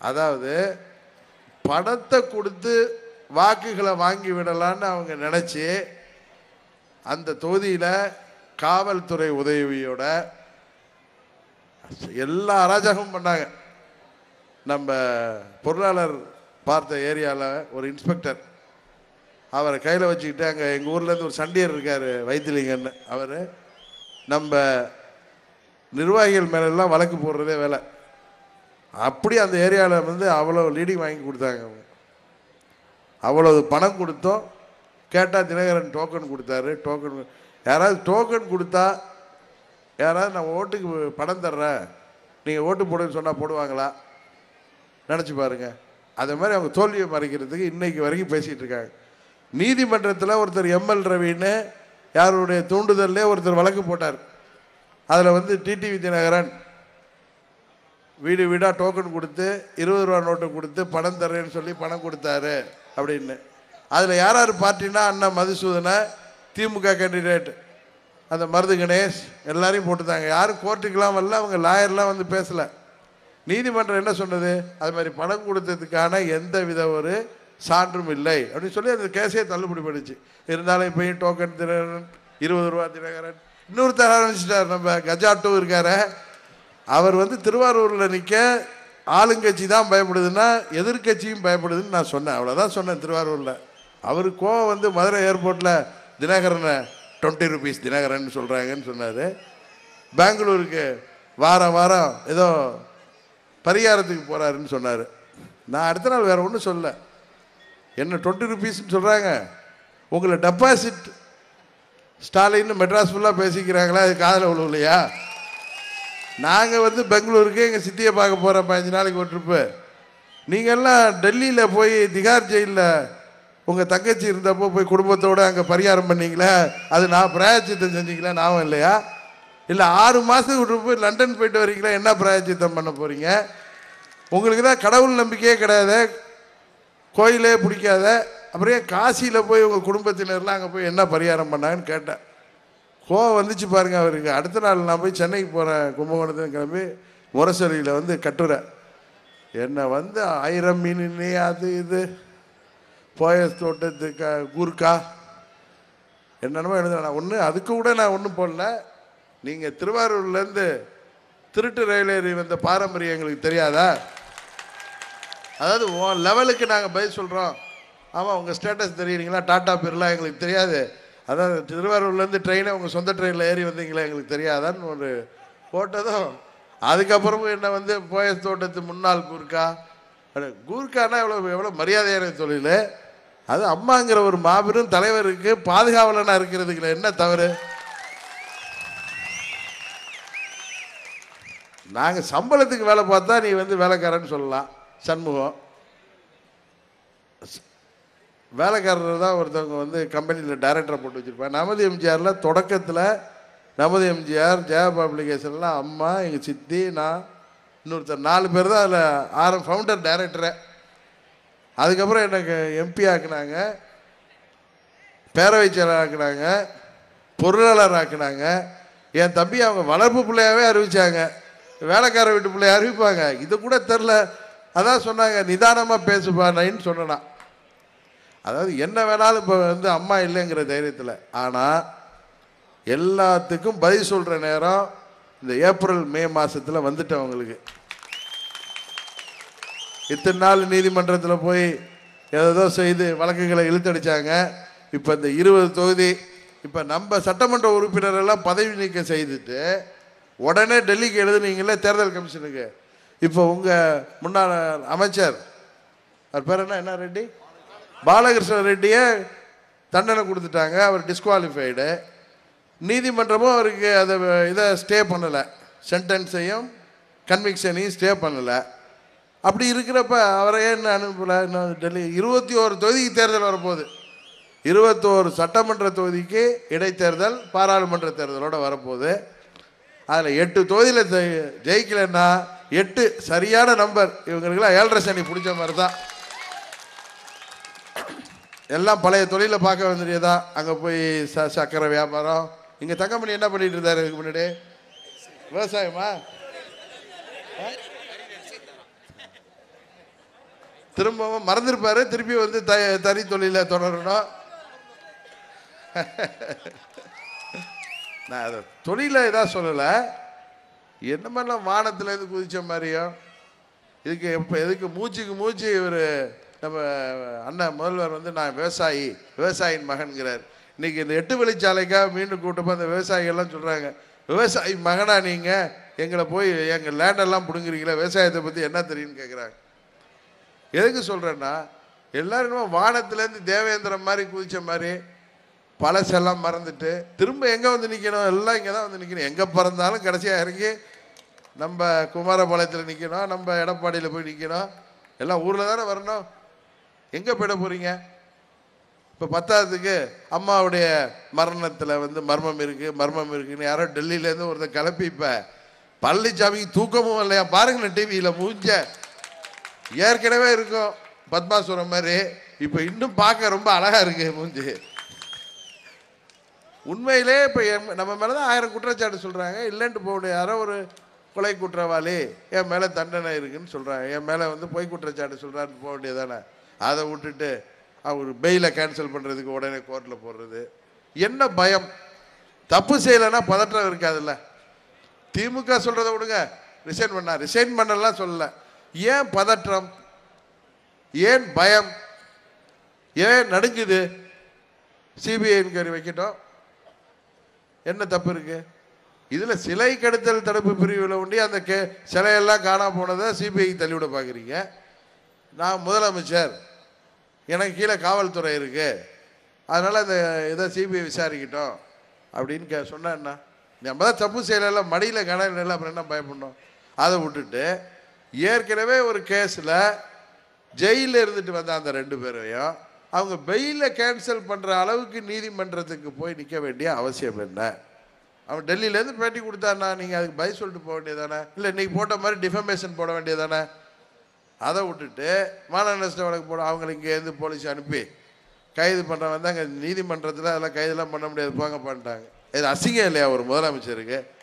அதாவது பணத்தை கொடுத்து வாக்குகளை வாங்கி விடலான்னு அவங்க நினைச்சு அந்த தொகுதியில் காவல்துறை உதவியோட எல்லா அராஜகமும் பண்ணாங்க. நம்ம பொருளாளர் பார்த்த ஏரியாவில் ஒரு இன்ஸ்பெக்டர் அவரை கையில் வச்சுக்கிட்டு அங்கே எங்கள் ஊர்லேருந்து ஒரு சண்டியர் இருக்கார் வைத்திலிங்கன்னு, அவர் நம்ம நிர்வாகிகள் மேலெல்லாம் வழக்கு போடுறதே வேலை. அப்படி அந்த ஏரியாவில் வந்து அவ்வளோ லீடிங் வாங்கி கொடுத்தாங்க. அவங்க அவ்வளவு பணம் கொடுத்தோம். கேட்டால் தினகரன் டோக்கன் கொடுத்தாரு. டோக்கன் யாராவது டோக்கன் கொடுத்தா யாராவது நான் ஓட்டுக்கு பணம் தர்றேன் நீங்கள் ஓட்டு போடுன்னு சொன்னால் போடுவாங்களா? நினச்சி பாருங்க. அதே மாதிரி அவங்க தோல்வியை மறைக்கிறதுக்கு இன்னைக்கு வரைக்கும் பேசிகிட்டு இருக்காங்க. நீதிமன்றத்தில் ஒருத்தர் எம்எல் ரவின்னு யாருடைய தூண்டுதல்லே ஒருத்தர் வழக்கு போட்டார். அதில் வந்து டிடிவி தினகரன் வீடு வீடாக டோக்கன் கொடுத்து 20 ரூபா நோட்டை கொடுத்து பணம் தர்றேன்னு சொல்லி பணம் கொடுத்தாரு அப்படின்னு. அதில் யார் யார் பார்ட்டினா அண்ணா மதுசூதன, திமுக கேண்டிடேட் அந்த மருது கணேஷ் எல்லாரையும் போட்டுத்தாங்க. யாரும் கோர்ட்டுக்கெலாம் வரல, அவங்க லாயர்லாம் வந்து பேசலை. நீதிமன்றம் என்ன சொன்னது? அது மாதிரி பணம் கொடுத்ததுக்கான எந்த வித ஒரு சான்றும் இல்லை அப்படின்னு சொல்லி அந்த கேஸே தள்ளுபடி பண்ணிச்சு. இருந்தாலும் இப்போயும் டோக்கன் தினகரன் 20 ரூபா தினகரன் இன்னொருத்தர் ஆரம்பிச்சிட்டார். நம்ம கஜா 2 இருக்கார, அவர் வந்து திருவாரூரில் நிற்க ஆளுங்கட்சி தான் பயப்படுதுன்னா எதிர்கட்சியும் பயப்படுதுன்னு நான் சொன்னேன். அவ்வளோதான் சொன்னேன். திருவாரூரில் அவருக்கு கோவம் வந்து மதுரை ஏர்போர்ட்டில் தினகரனை 20 ரூபீஸ் தினகரன் சொல்கிறாங்கன்னு சொன்னார். பெங்களூருக்கு வாரம் வாரம் ஏதோ பரிகாரத்துக்கு போகிறாருன்னு சொன்னார். நான் அடுத்த நாள் வேறு ஒன்றும் சொல்ல, என்ன 20 ரூபீஸ்ன்னு சொல்கிறாங்க, உங்களை டெபாசிட் ஸ்டாலின்னு மெட்ராஸ் ஃபுல்லாக பேசிக்கிறாங்களா? அது காதில் விழுவலையா? நாங்கள் வந்து பெங்களூருக்கு எங்கள் சித்தியை பார்க்க போகிறோம் 15 நாளைக்கு ஒரு ட்ரிப்பு. நீங்கள்லாம் டெல்லியில் போய் திகார் ஜெயிலில் உங்கள் தங்கச்சி இருந்தப்போ போய் குடும்பத்தோடு அங்கே பரிகாரம் பண்ணிங்களே, அது நான் பிராயச்சித்தம் செஞ்சிங்களா? ஞாபகம் இல்லையா? இல்லை 6 மாதத்துக்கு ட்ரிப்பு லண்டன் போயிட்டு வரீங்களா? என்ன பிராயச்சித்தம் பண்ண போகிறீங்க? உங்களுக்கு தான் கடவுள் நம்பிக்கையே கிடையாது, கோயிலே பிடிக்காத, அப்புறம் ஏன் காசியில் போய் உங்கள் குடும்பத்தினர்லாம் அங்கே போய் என்ன பரிகாரம் பண்ணாங்கன்னு கேட்டேன். கோவம் வந்துச்சு பாருங்க அவருக்கு. அடுத்த நாள் நான் போய் சென்னைக்கு போகிறேன், கும்பகோணத்தில் கிளம்பி முரசொலியில் வந்து கட்டுரை, என்னை வந்து 1000 மீன் அது இது போயஸ் தோட்டத்துக்கு கூர்க்கா என்னென்னமோ எழுதுறேன். ஒன்று அதுக்கு கூட நான் ஒன்றும் போடல. நீங்கள் திருவாரூர்லேருந்து திருட்டு ரயில் ஏறி வந்த பாரம்பரியம் எங்களுக்கு தெரியாதா? அதாவது உன் லெவலுக்கு நாங்கள் பதில் சொல்கிறோம். ஆமாம், உங்கள் ஸ்டேட்டஸ் தெரியுறீங்களா? டாட்டா பேர்லாம் எங்களுக்கு தெரியாது. அதாவது திருவாரூர்லேருந்து ட்ரெயினை உங்கள் சொந்த ட்ரெயினில் ஏறி வந்தீங்களா எங்களுக்கு தெரியாதான்னு ஒரு போட்டதும், அதுக்கப்புறமும் என்ன வந்து போயஸ் தோட்டத்து முன்னாள் கூர்க்கா. கூர்க்கானா எவ்வளோ மரியாதையான தொழில் அது. அம்மாங்கிற ஒரு மாபெரும் தலைவருக்கு பாதுகாவலனாக இருக்கிறதுக்குல என்ன தவறு? நாங்கள் சம்பளத்துக்கு வேலை பார்த்தா நீ வந்து வேலைக்காரன்னு சொல்லலாம். சண்முகம் வேலைக்காரர் தான் ஒருத்தவங்க வந்து கம்பெனியில் டைரக்டரை போட்டு வச்சுருப்பேன். நமது எம்ஜிஆரில் தொடக்கத்தில் நமது எம்ஜிஆர் ஜெயா பப்ளிகேஷன்லாம் அம்மா, எங்கள் சித்தி, நான், இன்னொருத்தர் 4 பேர் தான் அதில் ஃபவுண்டர் டைரக்டரை. அதுக்கப்புறம் எனக்கு எம்பி ஆக்குனாங்க, பேரவை செயலர் ஆக்குனாங்க, பொருளாளர் ஆக்குனாங்க. என் தம்பி அவங்க வளர்ப்பு பிள்ளையாவே அறிவிச்சாங்க. வேலைக்கார வீட்டு பிள்ளைய அறிவிப்பாங்க, இது கூட தெரில. அதான் சொன்னாங்க, நிதானமாக பேசுப்பா நைன்னு சொன்னா. அதாவது என்ன வேணாலும் இப்போ வந்து அம்மா இல்லைங்கிற தைரியத்தில். ஆனால் எல்லாத்துக்கும் பதில் சொல்கிற நேரம் இந்த ஏப்ரல் மே மாதத்தில் வந்துட்டு அவங்களுக்கு. இத்தனை நாள் நீதிமன்றத்தில் போய் ஏதோ செய்து வழக்குகளை இழுத்தடிச்சாங்க. இப்போ இந்த 20 தொகுதி இப்போ நம்ம சட்டமன்ற உறுப்பினரெல்லாம் பதவி நீக்கம் செய்துட்டு உடனே டெல்லிக்கு எழுதுனீங்களே தேர்தல் கமிஷனுக்கு. இப்போ உங்கள் முன்னாள் அமைச்சர் அவர் பேர் என்ன ரெட்டி, பாலகிருஷ்ண ரெட்டியை தண்டனை கொடுத்துட்டாங்க. அவர் டிஸ்குவாலிஃபைடு. நீதிமன்றமும் அவருக்கு அதை இதை ஸ்டே பண்ணலை, சென்டென்ஸையும் கன்விக்ஷனையும் ஸ்டே பண்ணலை. அப்படி இருக்கிறப்ப அவரை ஏன் அனுப்பலை? டெல்லி 21 தொகுதிக்கு தேர்தல் வரப்போகுது. 21 சட்டமன்ற தொகுதிக்கு இடைத்தேர்தல், பாராளுமன்ற தேர்தலோடு வரப்போகுது. அதில் 8 தொகுதியில் ஜெயிக்கலைன்னா 8 சரியான நம்பர். இவங்களுக்கெல்லாம் 7.5 சனி பிடிச்ச மாதிரி தான். எல்லாம் பழைய தொழிலை பார்க்க வந்துடுதான். அங்கே போய் சக்கரை வியாபாரம். இங்கே தங்கமணி என்ன பண்ணிட்டு இருந்தாரு இதுக்கு முன்னாடி? விவசாயமா? திரும்பவும் மறந்துருப்பாரு, திருப்பி வந்து தறி தொழில தொடரணும். நான் அதை தொழில இதாக சொல்லலை, என்ன மாதிரிலாம் வானத்துலேருந்து குதிச்ச மாதிரியும் இதுக்கு இப்போ எதுக்கு மூச்சுக்கு மூச்சு இவர் நம்ம அண்ணன் முதல்வர் வந்து நான் விவசாயியின் மகன்கிறார். இன்னைக்கு இந்த 8 வழிச்சாலைக்காக மீண்டும் கூட்டமாக அந்த விவசாயிகள்லாம் சொல்கிறாங்க, விவசாயி மகனா நீங்கள் எங்களை போய் எங்கள் லேண்டெல்லாம் பிடுங்குறீங்களா, விவசாயத்தை பற்றி என்ன தெரியும்னு கேட்குறாங்க. எதுக்கு சொல்கிறேன்னா, எல்லாரும் வானத்துலேருந்து தேவேந்திரம் மாதிரி குதிச்ச மாதிரி பழசெல்லாம் மறந்துட்டு திரும்ப எங்கே வந்து நிற்கணும், எல்லாம் இங்கே தான் வந்து நிற்கணும். எங்கே பிறந்தாலும் கடைசியாக இறங்கி நம்ம குமாரபாளையத்தில் நிற்கணும், நம்ம எடப்பாடியில் போய் நிற்கணும், எல்லாம் ஊரில் தானே வரணும். எங்கே போயிட போகிறீங்க? இப்போ 10ஆவதுக்கு அம்மாவுடைய மரணத்தில் வந்து மர்மம் இருக்குன்னு யாரோ டெல்லியிலேருந்து ஒருத்தர் கிளப்பி இப்போ பழனிசாமிக்கு தூக்கமும் இல்லையா பாருங்களேன் டிவியில் மூஞ்ச. ஏற்கனவே இருக்கும் பத்மாசுரம் மாதிரி, இப்போ இன்னும் பார்க்க ரொம்ப அழகாக இருக்கு மூஞ்சி. உண்மையிலே இப்போ நம்ம மேலே தான் 1000 குற்றச்சாட்டு சொல்கிறாங்க, இல்லைன்ட்டு போக முடியாது. யாரோ ஒரு கொலை குற்றவாளி என் மேலே தண்டனை இருக்குன்னு சொல்கிறாங்க, என் மேலே வந்து பொய் குற்றச்சாட்டு சொல்கிறான்னு போக வேண்டியது தானே. அதை விட்டுட்டு அவர் பெயிலை கேன்சல் பண்ணுறதுக்கு உடனே கோர்ட்டில் போடுறது என்ன பயம்? தப்பு செய்யலைன்னா பதற்றம் இருக்காதுல்ல. திமுக சொல்கிறத விடுங்க, ரிசைன் பண்ணலாம் சொல்லலை. ஏன் பதற்றம், ஏன் பயம், ஏன் நடுங்குது? சிபிஐ என்கொயரி வைக்கட்டும், என்ன தப்பு இருக்கு இதில்? சிலை கடத்தல் தடுப்பு பிரிவில் உண்டி அந்த சிலையெல்லாம் காணாம போனதை சிபிஐ தள்ளிவிட பார்க்குறீங்க. நான் முதலமைச்சர், எனக்கு கீழே காவல்துறை இருக்கு, அதனால் இந்த இதை சிபிஐ விசாரிக்கட்டும் அப்படின்னு சொன்னா என்ன? நம்ம தான் தப்பு செய்யல, மடியில் கணக்கு இல்லை, அப்புறம் என்ன பயப்படணும்? அதை விட்டுட்டு ஏற்கனவே ஒரு கேஸில் ஜெயிலில் இருந்துட்டு வந்த அந்த 2 பேரையும் அவங்க பெயிலை கேன்சல் பண்ணுற அளவுக்கு நீதிமன்றத்துக்கு போய் நிற்க வேண்டிய அவசியம் என்ன? அவன் டெல்லியிலேருந்து பேட்டி கொடுத்தானா, நீங்கள் அதுக்கு பதில் சொல்லிட்டு போக வேண்டியதானே? இல்லை இன்றைக்கி போட்ட மாதிரி டிஃபமேஷன் போட வேண்டியதானே? அதை விட்டுட்டு மான நஷ்ட வழக்கு போட அவங்களுக்கு இங்கேருந்து போலீஸ் அனுப்பி கைது பண்ணுறவன் தான் அங்கே நீதிமன்றத்தில் அதெல்லாம் கைதெல்லாம் பண்ண முடியாது போங்க பண்ணிட்டாங்க. இது அசிங்கம் இல்லையா ஒரு முதலமைச்சருக்கு?